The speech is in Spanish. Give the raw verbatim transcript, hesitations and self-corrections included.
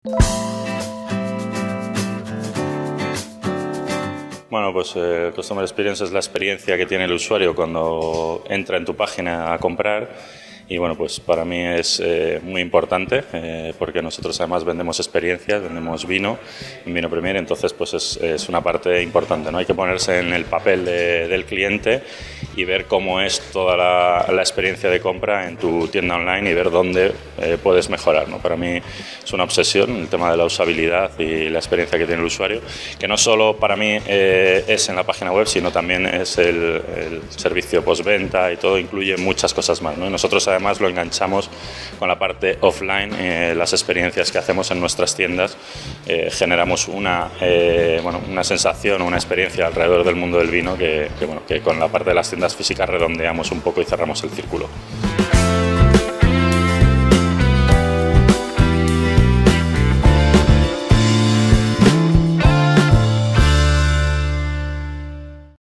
Bueno, pues eh, el Customer Experience es la experiencia que tiene el usuario cuando entra en tu página a comprar. Y bueno, pues para mí es eh, muy importante eh, porque nosotros además vendemos experiencias, vendemos vino, vino Premier, entonces pues es, es una parte importante, ¿no? Hay que ponerse en el papel de, del cliente y ver cómo es toda la, la experiencia de compra en tu tienda online y ver dónde eh, puedes mejorar, ¿no? Para mí es una obsesión el tema de la usabilidad y la experiencia que tiene el usuario, que no solo para mí eh, es en la página web, sino también es el, el servicio postventa y todo, incluye muchas cosas más, ¿no? Y nosotros además lo enganchamos con la parte offline, eh, las experiencias que hacemos en nuestras tiendas, eh, generamos una, eh, bueno, una sensación, una experiencia alrededor del mundo del vino que, que, bueno, que con la parte de las tiendas físicas redondeamos un poco y cerramos el círculo.